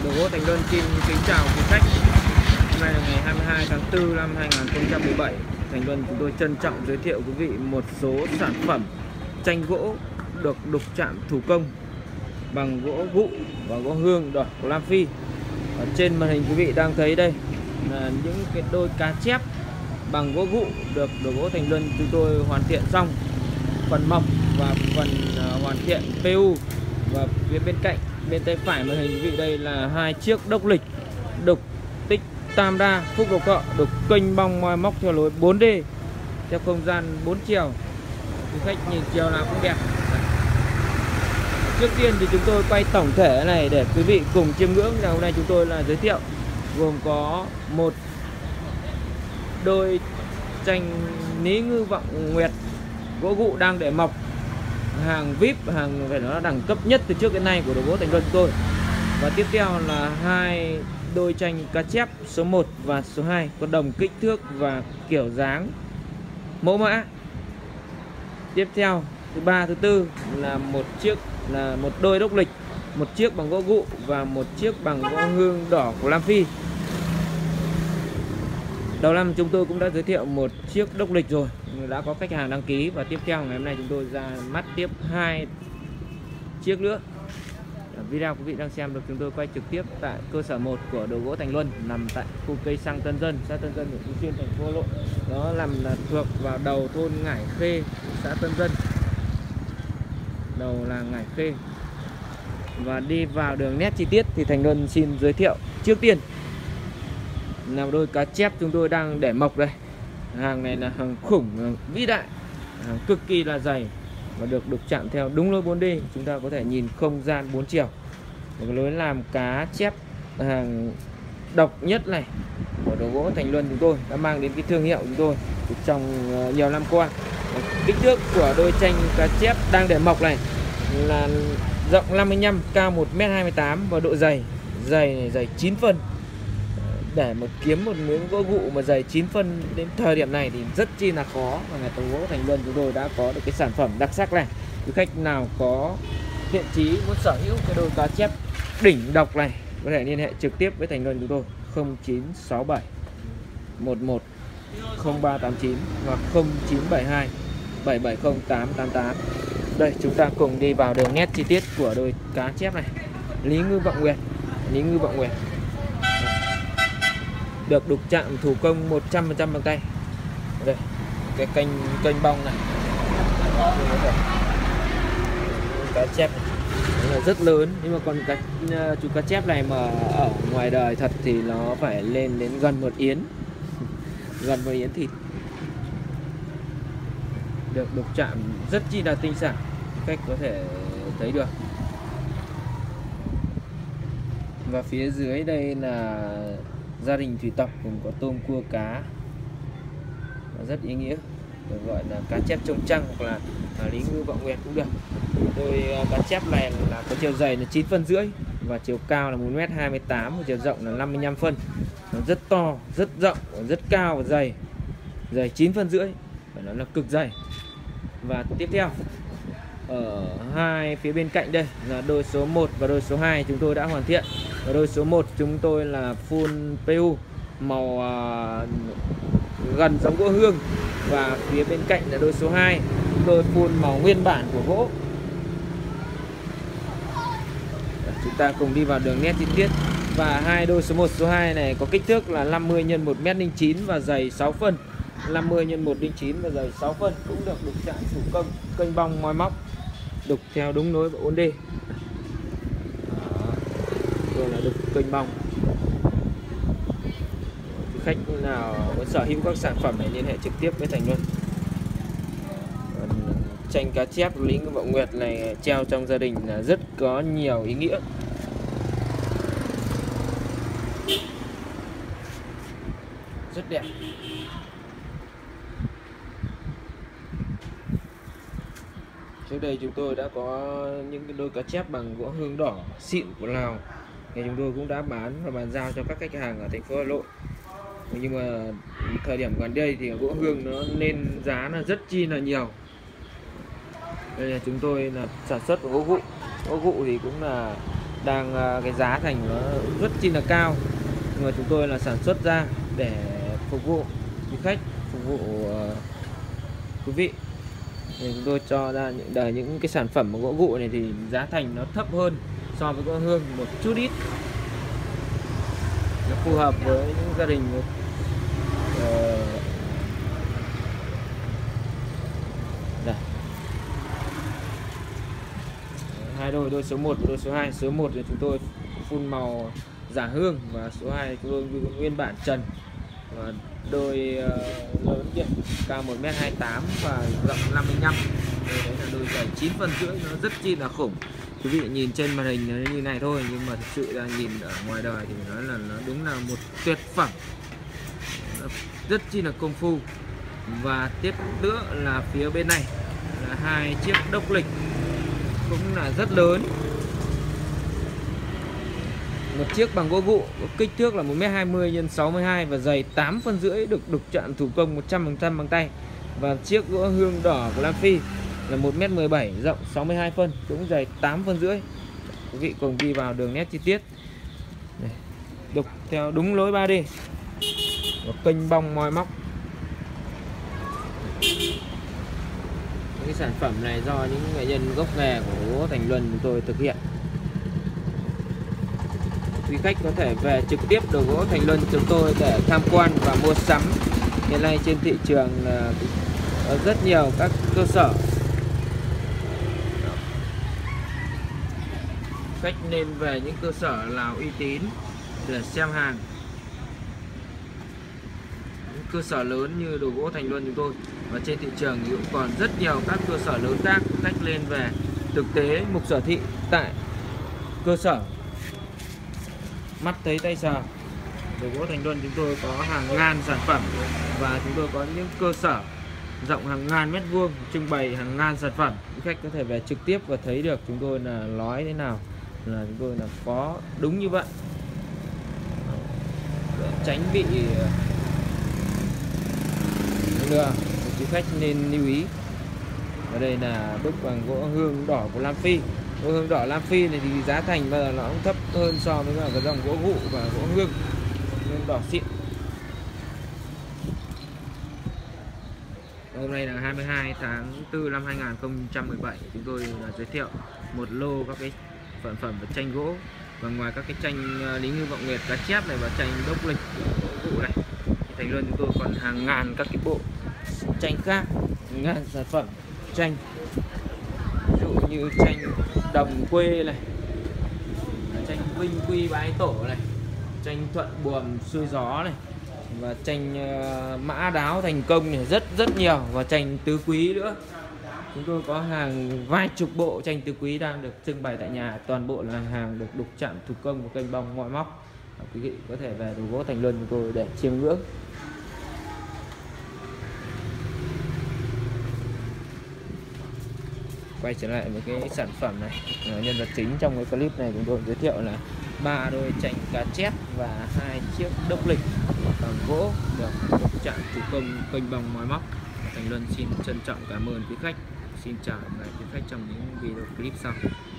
Đồ gỗ Thành Luân xin kính chào quý khách. Hôm nay là ngày 22 tháng 4 năm 2017. Thành Luân chúng tôi trân trọng giới thiệu quý vị một số sản phẩm tranh gỗ được đục chạm thủ công bằng gỗ gụ và gỗ hương đỏ của Lam Phi. Ở trên màn hình quý vị đang thấy đây là những cái đôi cá chép bằng gỗ gụ được đồ gỗ Thành Luân chúng tôi hoàn thiện xong. Phần mỏng và phần hoàn thiện PU. Và phía bên cạnh, bên tay phải màn hình quý vị đây là hai chiếc đốc lịch đục tích tam đa phúc độc cọ, đục kênh bong moi móc theo lối 4D theo không gian 4 chiều. Quý khách nhìn chiều nào cũng đẹp. Trước tiên thì chúng tôi quay tổng thể này để quý vị cùng chiêm ngưỡng. Hôm nay chúng tôi là giới thiệu gồm có một đôi tranh Lý Ngư Vọng Nguyệt gỗ gụ đang để mọc, hàng VIP, hàng phải nói là đẳng cấp nhất từ trước đến nay của đồ gỗ Thành Luân tôi. Và tiếp theo là hai đôi tranh cá chép số 1 và số 2 có đồng kích thước và kiểu dáng mẫu mã. Tiếp theo thứ ba, thứ tư là một đôi đốc lịch, một chiếc bằng gỗ gụ và một chiếc bằng gỗ hương đỏ của Lam Phi. Đầu năm chúng tôi cũng đã giới thiệu một chiếc đốc lịch rồi, đã có khách hàng đăng ký, và tiếp theo ngày hôm nay chúng tôi ra mắt tiếp hai chiếc nữa. Video quý vị đang xem được chúng tôi quay trực tiếp tại cơ sở 1 của đồ gỗ Thành Luân, nằm tại khu cây xăng Tân Dân, xã Tân Dân, huyện Phú Xuyên, thành phố Hà Nội. Đó nằm thuộc vào đầu thôn Ngải Khê, xã Tân Dân, đầu là Ngải Khê. Và đi vào đường nét chi tiết thì Thành Luân xin giới thiệu trước tiên là đôi cá chép chúng tôi đang để mọc đây. Hàng này là hàng khủng, hàng vĩ đại, hàng cực kỳ là dày và được đục chạm theo đúng lối 4D. Chúng ta có thể nhìn không gian 4 chiều. Một lối làm cá chép hàng độc nhất này của đồ gỗ Thành Luân chúng tôi đã mang đến cái thương hiệu chúng tôi trong nhiều năm qua. Kích thước của đôi tranh cá chép đang để mọc này là rộng 55, cao 1m28 và độ dày này dày 9 phân. Để mà kiếm một miếng gỗ gụ mà dày 9 phân đến thời điểm này thì rất chi là khó, và nhà đồ gỗ Thành Luân chúng tôi đã có được cái sản phẩm đặc sắc này. Quý khách nào có thiện chí muốn sở hữu cái đôi cá chép đỉnh độc này có thể liên hệ trực tiếp với Thành Luân chúng tôi 0967 11 0389 hoặc 0972 770 888. Đây, chúng ta cùng đi vào đường nét chi tiết của đôi cá chép này. Lý Ngư Vọng Nguyệt, Lý Ngư Vọng Nguyệt được đục chạm thủ công 100% bằng tay. Đây, cái kênh bong này, cá chép này rất lớn, nhưng mà còn chú cá chép này mà ở ngoài đời thật thì nó phải lên đến gần 1 yến, gần 1 yến thịt. Được đục chạm rất chi là tinh xảo, cách có thể thấy được. Và phía dưới đây là gia đình thủy tộc, cùng có tôm cua cá, rất ý nghĩa, được gọi là cá chép trông trăng hoặc là Lý Ngư Vọng Nguyệt cũng được. Đôi cá chép này là có chiều dày là 9,5 phân và chiều cao là 1m28 và chiều rộng là 55 phân. Nó rất to, rất rộng, rất cao và dày 9,5 phân, phải nói là cực dày. Và tiếp theo ở hai phía bên cạnh đây là đôi số 1 và đôi số 2 chúng tôi đã hoàn thiện. Và đôi số 1 chúng tôi là full PU màu gần giống gỗ hương, và phía bên cạnh là đôi số 2 chúng tôi full màu nguyên bản của gỗ. Chúng ta cùng đi vào đường nét chi tiết. Và hai đôi số 1 số 2 này có kích thước là 50 x 1m09 và dày 6 phân. 50 x 109 và dày 6 phân, cũng được đục chạm thủ công, kênh bong moi móc, đục theo đúng lối 4D. Rồi là đục kênh bong. Khách nào muốn sở hữu các sản phẩm này liên hệ trực tiếp với Thành Luân. Tranh cá chép Lý Ngư Vọng Nguyệt này treo trong gia đình là rất có nhiều ý nghĩa. Rất đẹp. Trước đây chúng tôi đã có những cái đôi cá chép bằng gỗ hương đỏ xịn của Lào, thì chúng tôi cũng đã bán và bàn giao cho các khách hàng ở thành phố Hà Nội. Nhưng mà thời điểm gần đây thì gỗ hương nó lên giá là rất chi là nhiều. Đây là chúng tôi là sản xuất của gỗ gụ. Gỗ gụ thì cũng là đang cái giá thành nó rất chi là cao, nhưng mà chúng tôi là sản xuất ra để phục vụ quý khách, phục vụ quý vị. Thì chúng tôi cho ra những cái sản phẩm gỗ gụ này thì giá thành nó thấp hơn so với gỗ hương một chút ít, nó phù hợp với những gia đình đây. Hai đôi số 1 và đôi số 2. Số 1 thì chúng tôi phun màu giả hương, và số 2 chúng tôi nguyên bản trần. Và đôi lớn kia cao 1m28 và rộng 55. Đấy là đôi giày 9,5 phân, nó rất chi là khủng. Quý vị nhìn trên màn hình nó như này thôi, nhưng mà thực sự là nhìn ở ngoài đời thì nó đúng là một tuyệt phẩm, nó rất chi là công phu. Và tiếp nữa là phía bên này là hai chiếc đốc lịch cũng là rất lớn. Một chiếc bằng gỗ gụ có kích thước là 1m20 x 62 và dày 8,5 phân, được đục chạm thủ công 100% bằng tay. Và chiếc gỗ hương đỏ của Lam Phi là 1m17, rộng 62 phân, cũng dày 8,5 phân. Quý vị cùng đi vào đường nét chi tiết. Đây, đục theo đúng lối 3D, và kênh bong moi móc. Những cái sản phẩm này do những nghệ nhân gốc nghề của gỗ Thành Luân chúng tôi thực hiện. Quý khách có thể về trực tiếp đồ gỗ Thành Luân chúng tôi để tham quan và mua sắm. Hiện nay trên thị trường có rất nhiều các cơ sở. Khách nên về những cơ sở nào uy tín để xem hàng. Những cơ sở lớn như đồ gỗ Thành Luân chúng tôi, và trên thị trường cũng còn rất nhiều các cơ sở lớn khác. Khách lên về thực tế mục sở thị tại cơ sở, mắt thấy tay sờ. Đồ gỗ Thành Luân chúng tôi có hàng ngàn sản phẩm, và chúng tôi có những cơ sở rộng hàng ngàn mét vuông, trưng bày hàng ngàn sản phẩm. Khách có thể về trực tiếp và thấy được chúng tôi là nói thế nào là chúng tôi là có đúng như vậy, để tránh bị lừa. Quý khách nên lưu ý. Ở đây là đúc bằng gỗ hương đỏ của Lam Phi. Gỗ hương đỏ Lam Phi này thì giá thành bây giờ nó cũng thấp hơn so với cái dòng gỗ gụ và gỗ hương đỏ xịn. Hôm nay là 22 tháng 4 năm 2017, chúng tôi là giới thiệu một lô các cái sản phẩm về tranh gỗ. Và ngoài các cái tranh Lý Ngư Vọng Nguyệt, cá chép này và tranh đốc lịch gỗ gụ này, thì Thành Luân chúng tôi còn hàng ngàn các cái bộ tranh khác, ngàn sản phẩm tranh. Ví dụ như tranh Đồng Quê này, tranh Vinh Quy Bái Tổ này, tranh Thuận Buồm Xuôi Gió này, và tranh Mã Đáo Thành Công này, rất nhiều. Và tranh Tứ Quý nữa. Chúng tôi có hàng vài chục bộ tranh Tứ Quý đang được trưng bày tại nhà. Toàn bộ là hàng được đục chạm thủ công của kênh bong moi móc. Quý vị có thể về đồ gỗ Thành Luân chúng tôi để chiêm ngưỡng. Quay trở lại với cái sản phẩm này, nhân vật chính trong cái clip này chúng tôi giới thiệu là 3 đôi tranh cá chép và 2 chiếc đốc lịch bằng gỗ được đục chạm thủ công kênh bong moi móc. Thành Luân xin trân trọng cảm ơn quý khách. Xin chào và hẹn gặp lại quý khách trong những video clip sau.